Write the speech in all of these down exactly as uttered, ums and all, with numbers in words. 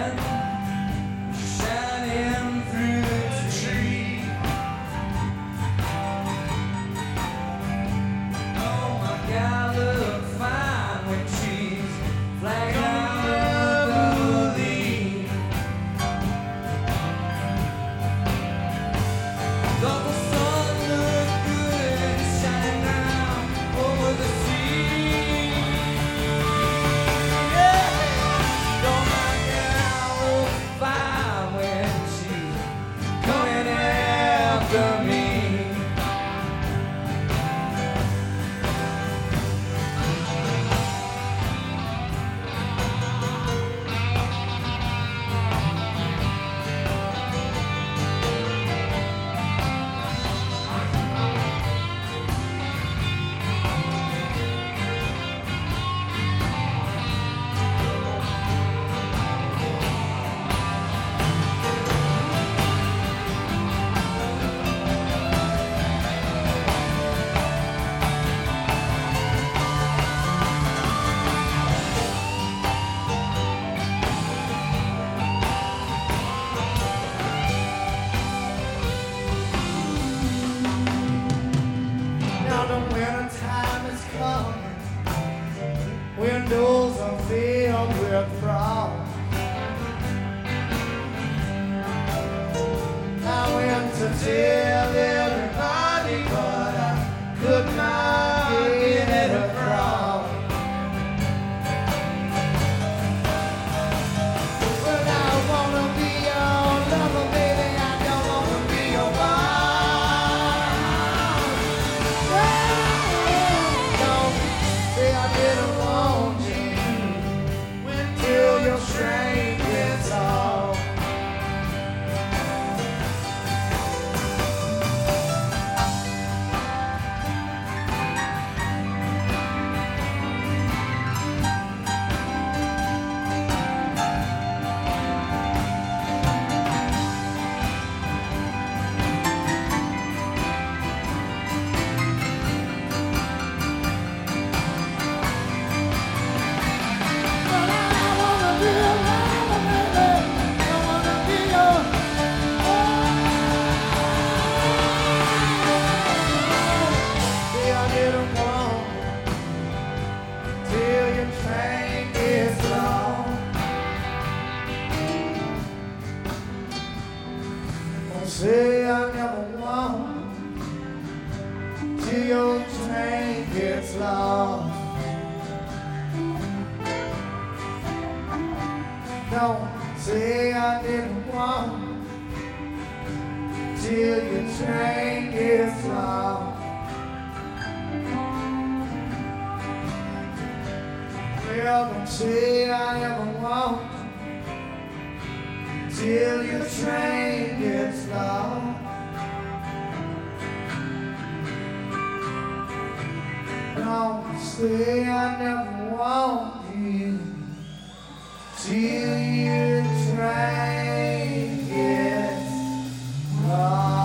Windows are filled with frost. I went to tell everybody, but I could not get it across. Well, I wanna be your lover, baby. I don't wanna be your boss. Don't say I didn't want you till your strength gets off. Say I never want till your train gets lost. Don't say I didn't want till your train gets lost. Well, don't say I never want till your train gets lost. Don't say I never want you till your train gets lost.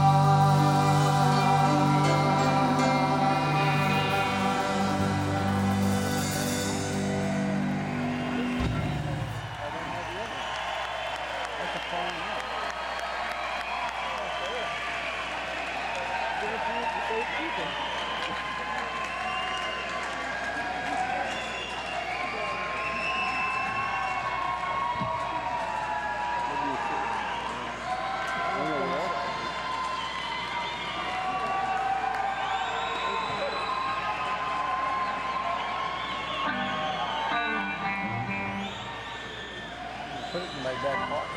Put it in my back pocket.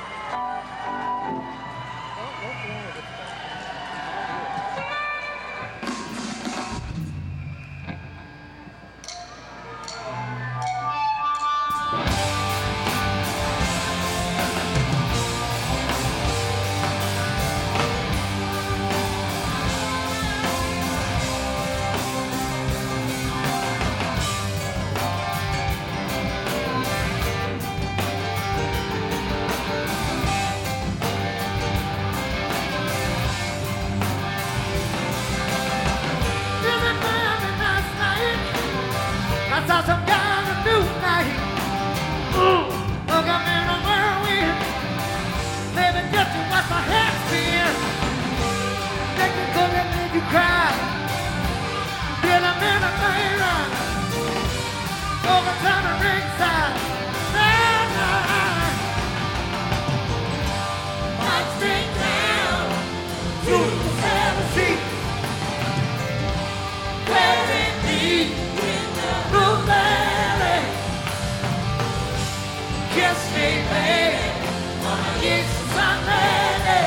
get some lady.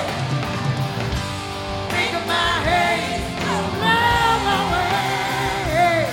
Think of my head, love away.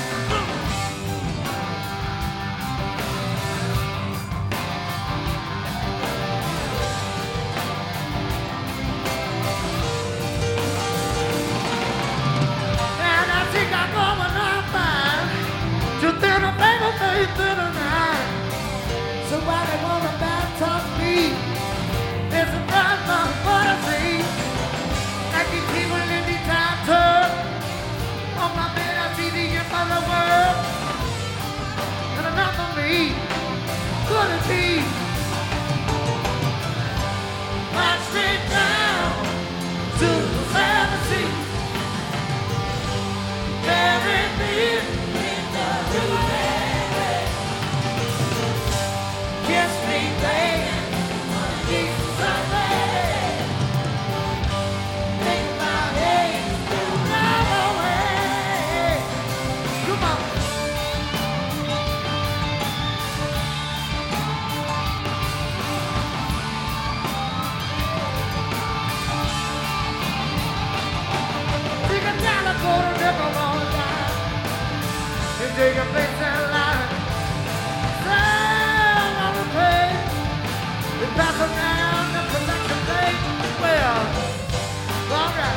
And I think I'm going on fine. You did a baby, baby, did a night. Somebody wanna baptize me. There's a bright my what I see. I keep people in the time tub. On my bed I see the end of the world. And enough of me. Could it be? March straight down to the seven seas. Bury me in the river. Kiss me, baby. Keep somebody. Make my head run away. Come on. Take a dollar, go to never long time. You take a place in line. Sound on the page. We pass around the collection plate. Well, all right.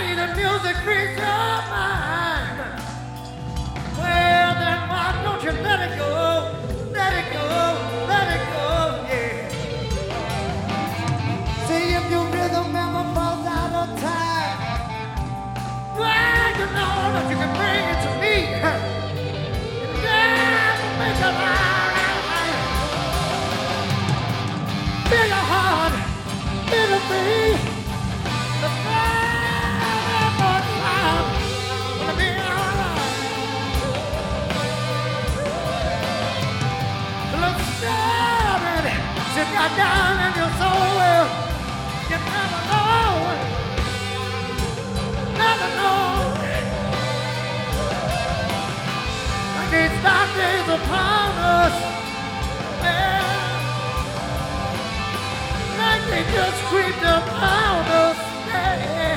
say the music frees your mind. Well, then why don't you let it go? Let it go, let it go, yeah. See if your rhythm ever falls out of time. Well, you know that you can bring it to me. Yeah, make it right. Feel your heart, feel the beat. The fire for time. Wanna be alright. Look started, sit right down in your soul. You never know, never know. Like these dark days upon us, yeah. Like they just creeped upon us, yeah.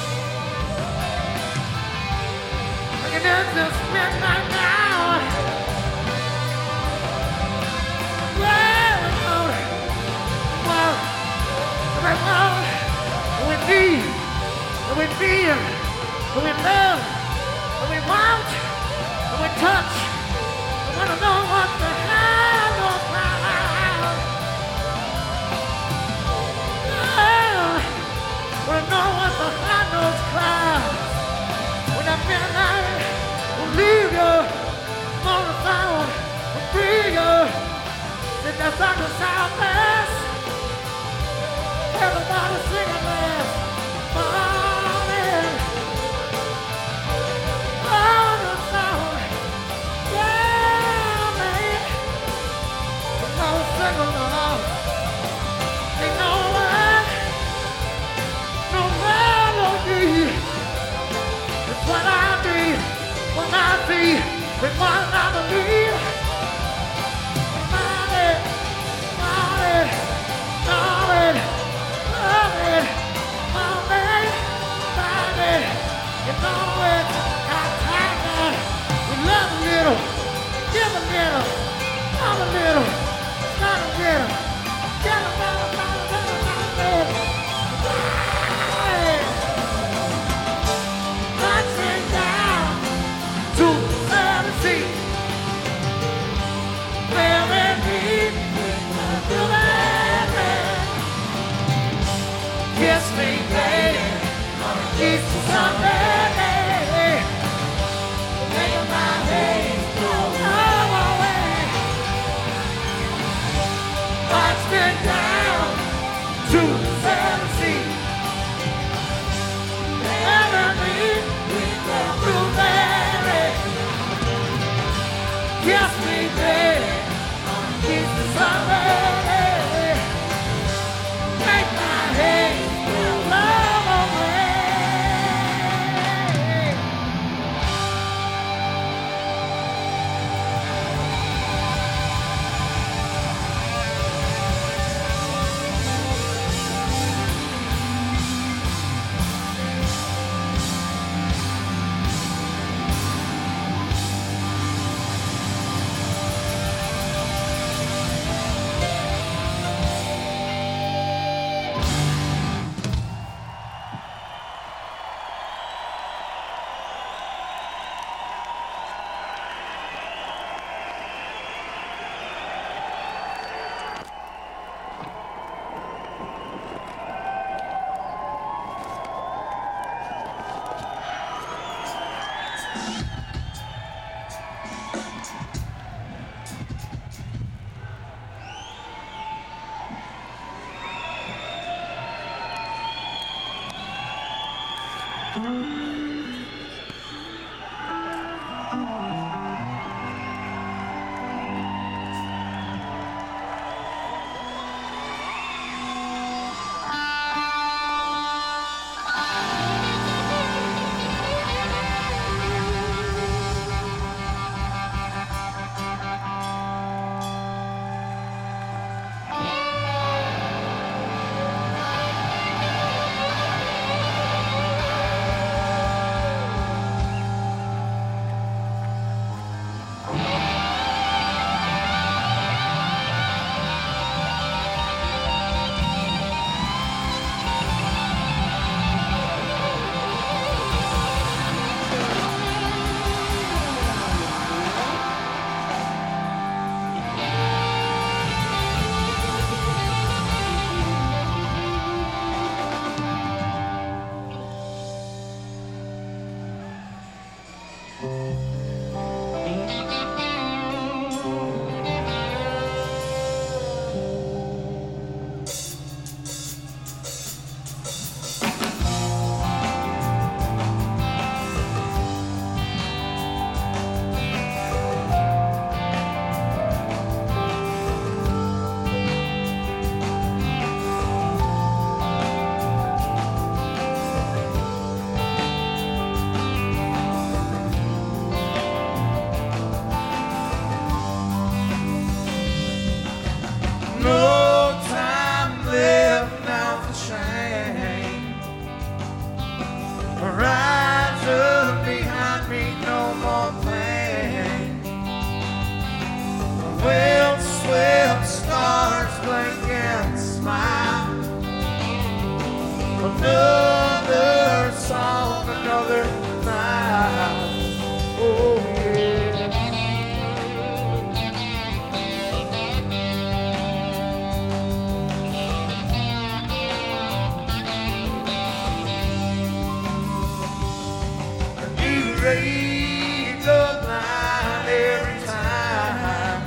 Like it is this midnight now. Well, well, well, well, we need, we feel, we love, we want, we touch. We wanna know what the hell goes round. Yeah, we know what the hell goes clouds. When that midnight will leave you, on the sound will free you. Sit that's on the southwest. Everybody singing this morning. On the sound, yeah, man. No sing along. Ain't no one, no melody. It's what I need, what I see, it's what I believe. Money, money, money, money, money, money. You know it, got time. We love a little, give a little, love a little, not a little, give a little, not a little, not a little. Touching down to the sea. Where we meet, to the kiss me, baby, on a Easter Sunday. Make my days go away. Watch me down to the sea. Where we meet, to the kiss me, baby, on a Easter Sunday. Make my days go away. me no more pain. Well, swell stars blink and smile. Another song, another night. Oh yeah. Raise the line every time.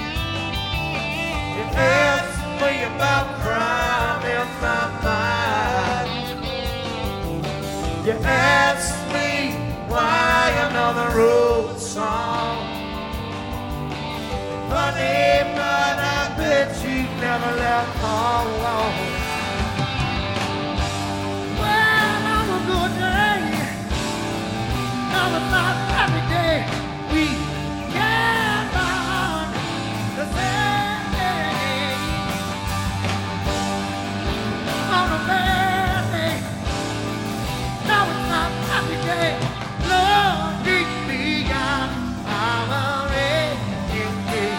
You ask me about crime in my mind. You ask me why another road song. Honey, but I bet you never left home alone. Well, on a good day, on a not happy day, we get on the same day. On a bad day, now it's not happy day. Lord, keep me on our rainy day.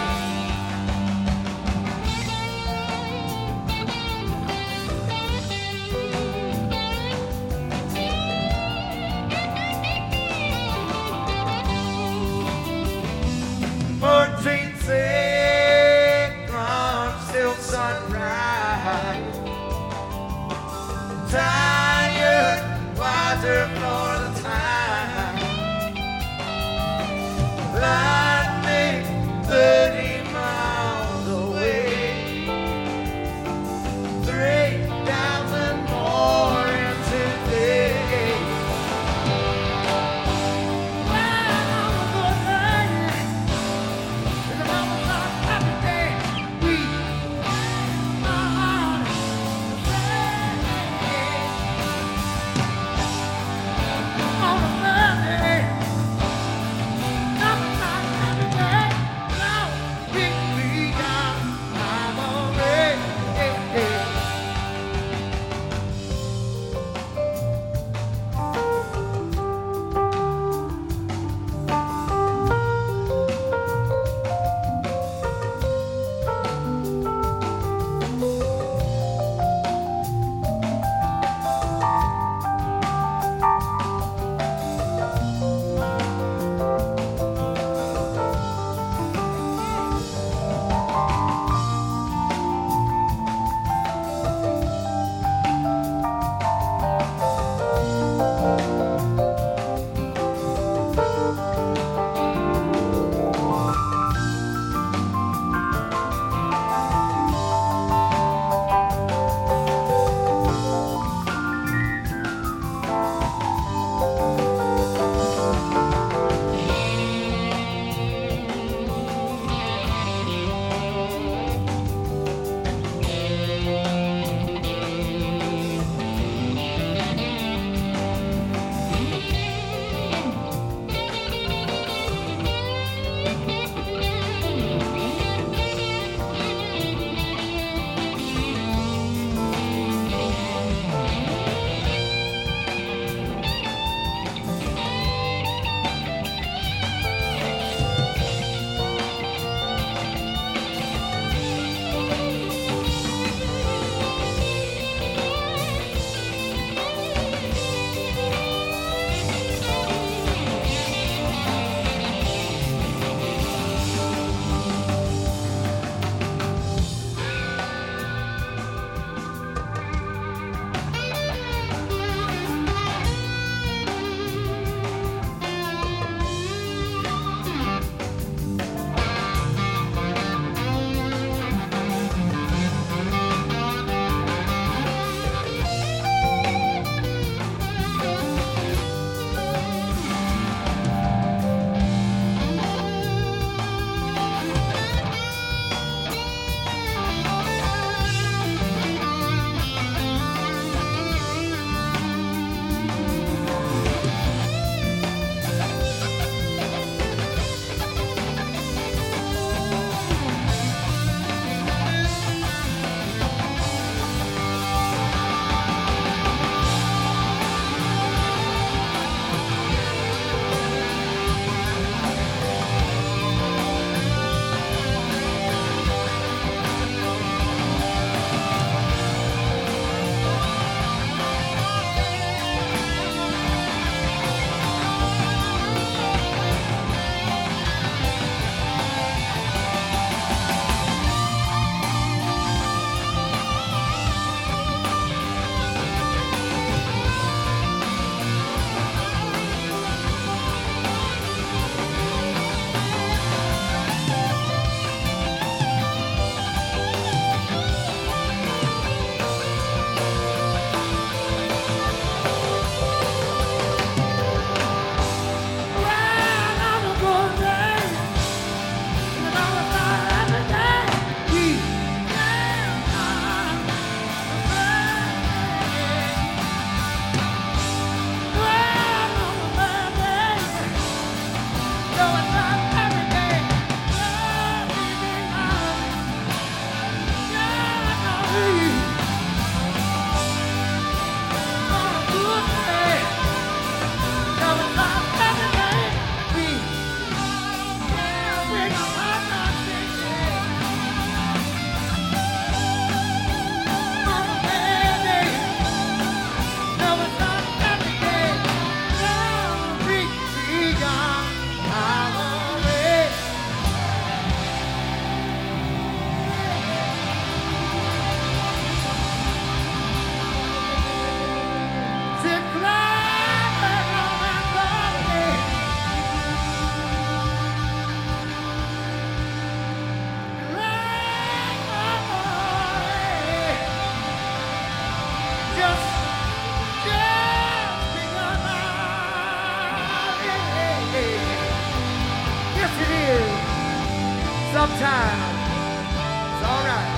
time. It's all right.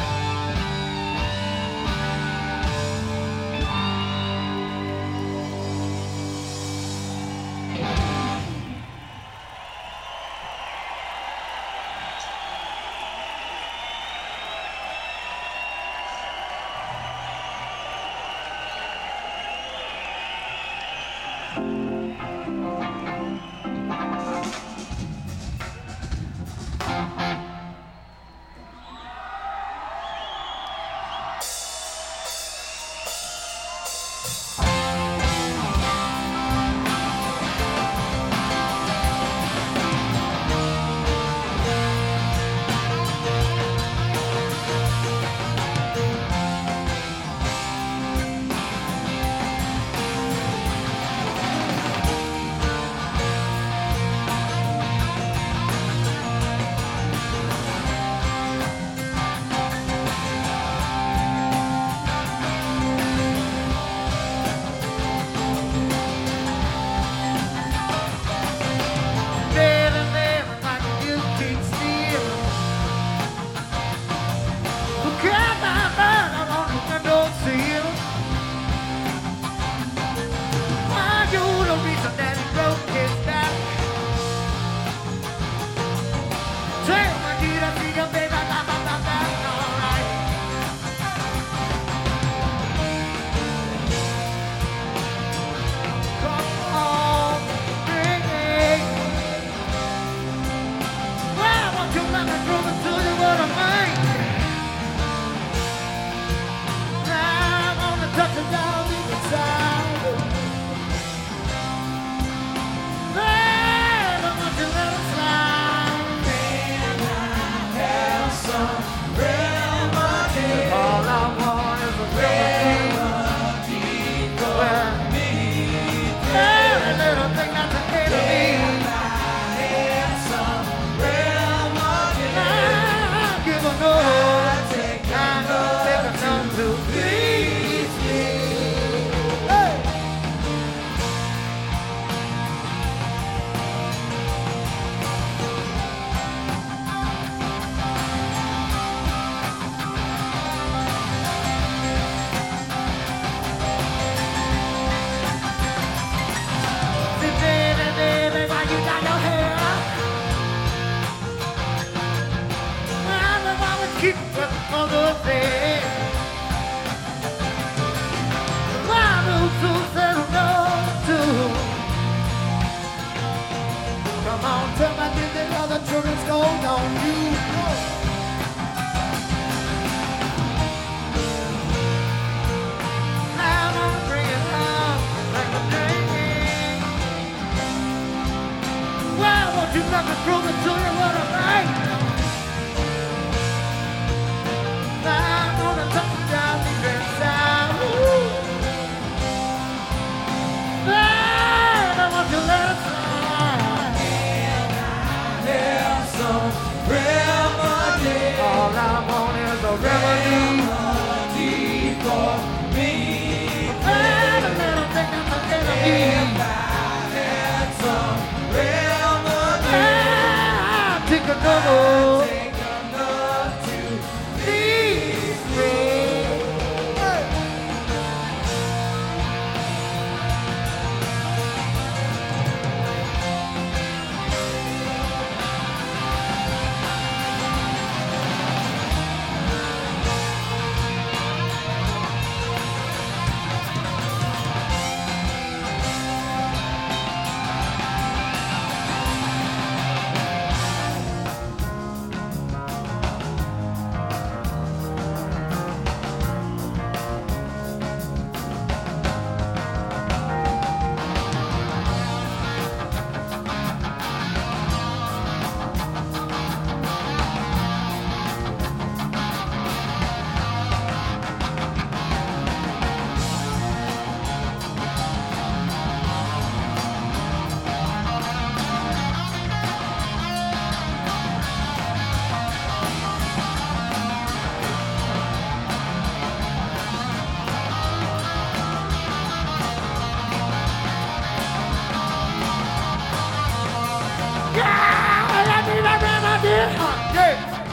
Yeah!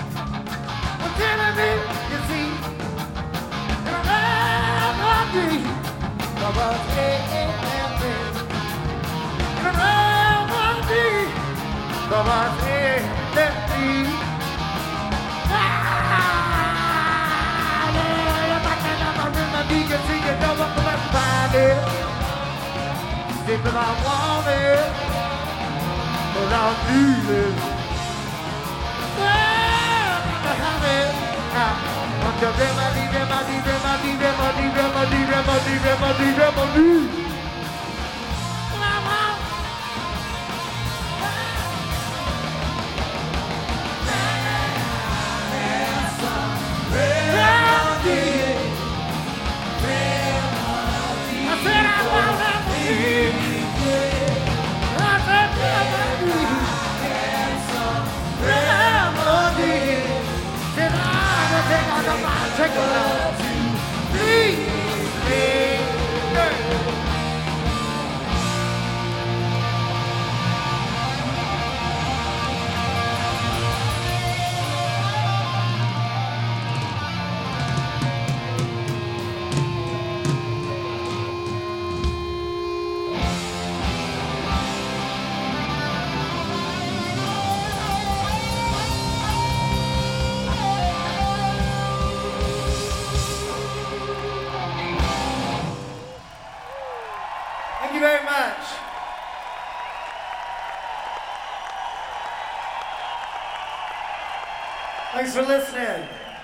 was everything. And around my knee, there was everything. Ah, if I can never remember, you can see you know what I'm find it. If I want it, but I need it. Well, I have it. I'm just remedy, remedy, remedy, remedy, remedy, remedy, remedy, remedy. Take a love to please me. Thank you very much. Thanks for listening.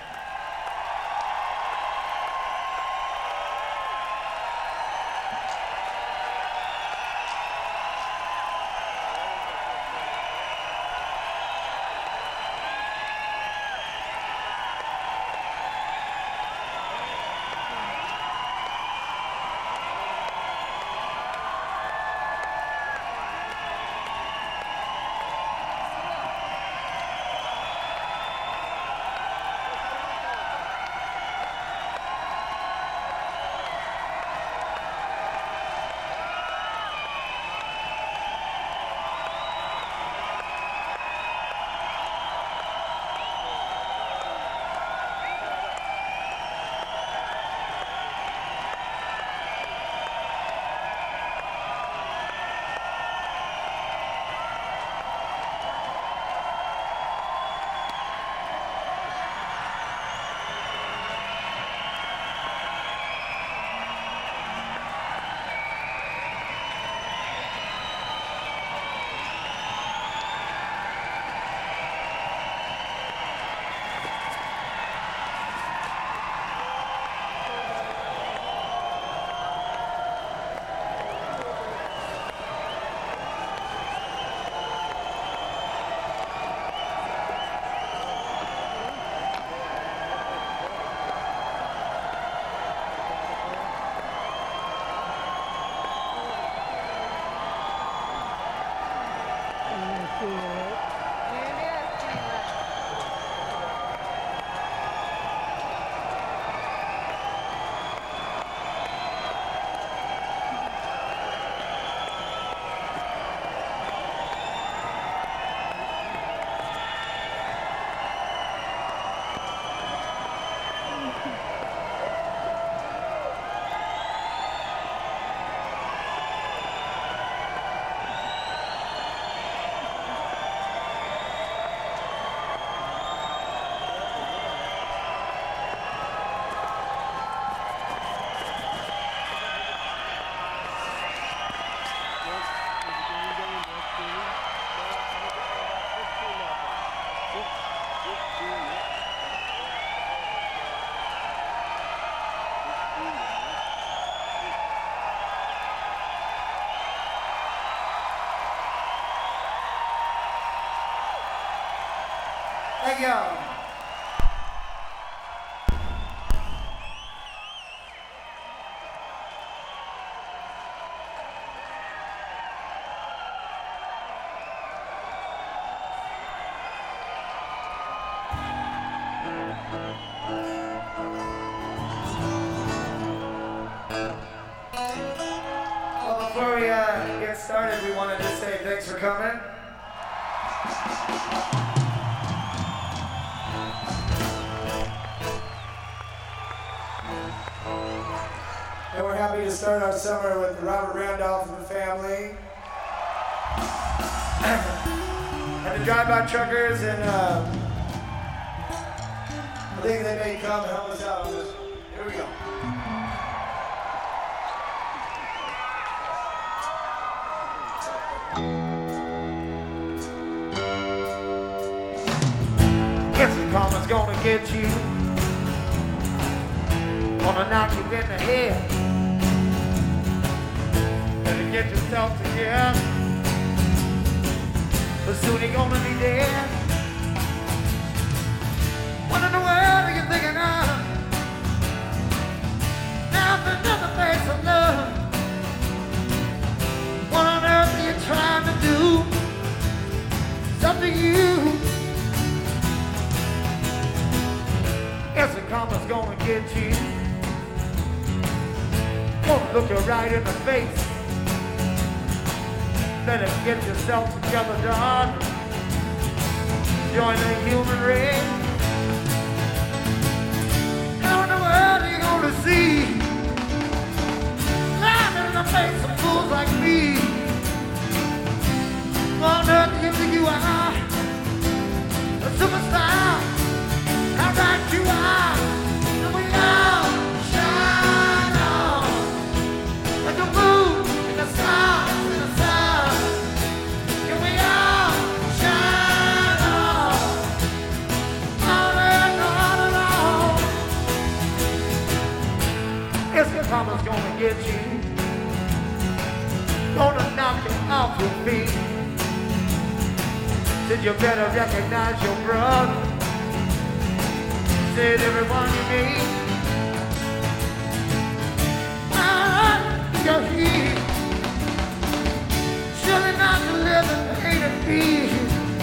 Thank y'all. Well, before we uh, get started, we wanted to say thanks for coming. And we're happy to start our summer with Robert Randolph and the family. And the Drive-By Truckers, and uh, I think they may come and help us out on this one. Here we go. Guess the karma's gonna get you, gonna knock you in the head. Better get yourself together, but soon you're gonna be dead. What in the world are you thinking of? Now there's another face of love. What on earth are you trying to do? It's up to you. Guess the karma's gonna get you. Gonna look you right in the face. Better get yourself together, darling. Join the human race. How in the world are you gonna see? Lying in the face of fools like me. On earth do you think you are? A superstar. How right you are. And we all shine on. Like the moon and the stars and the sun. And we all shine on. On and on and on. Guess the karma's gonna get you. Gonna knock you off your feet. Said you better recognize your brother. Said everyone you meet. Ah, you're here. Surely not to live in pain and fear.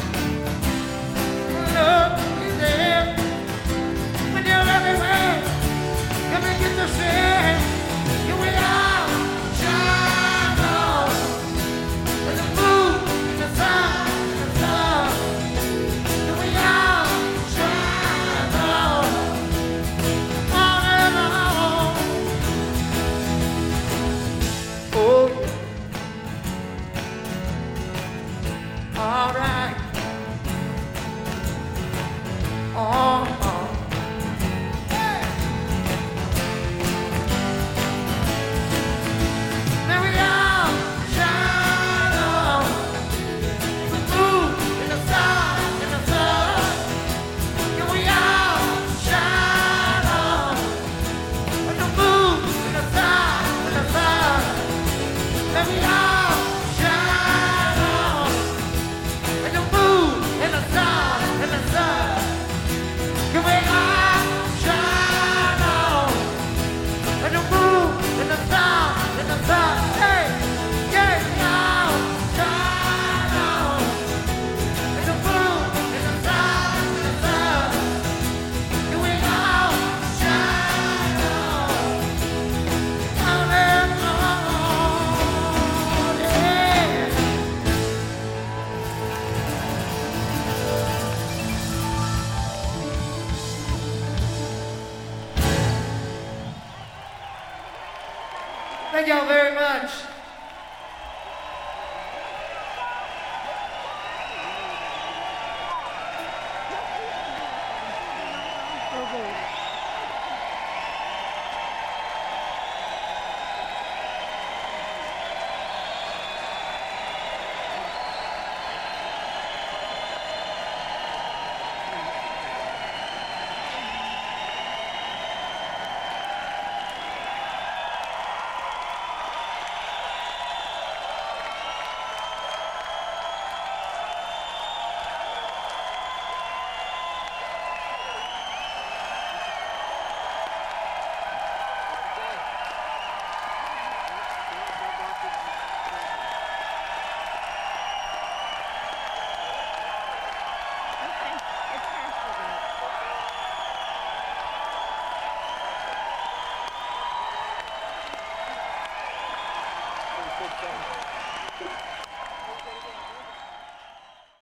Love is there. When you're everywhere, you begin to share. Here we are, shine on. There's a moon, the sun, the sun. Here we are, shine on. On and on. Oh, all right. Oh, oh. Hey. There we are, shine on. The moon and the sun and the sun. Here we are, shine on. With the moon and the sun and the sun. There we are, shine on. With the moon and the sun and the sun. Here we are, shine on. With the moon and the sun and the sun. Hey, yeah, yeah, shine on. With the moon and the sun and the sun. Here we are, shine on. On and on, yeah. Thank y'all very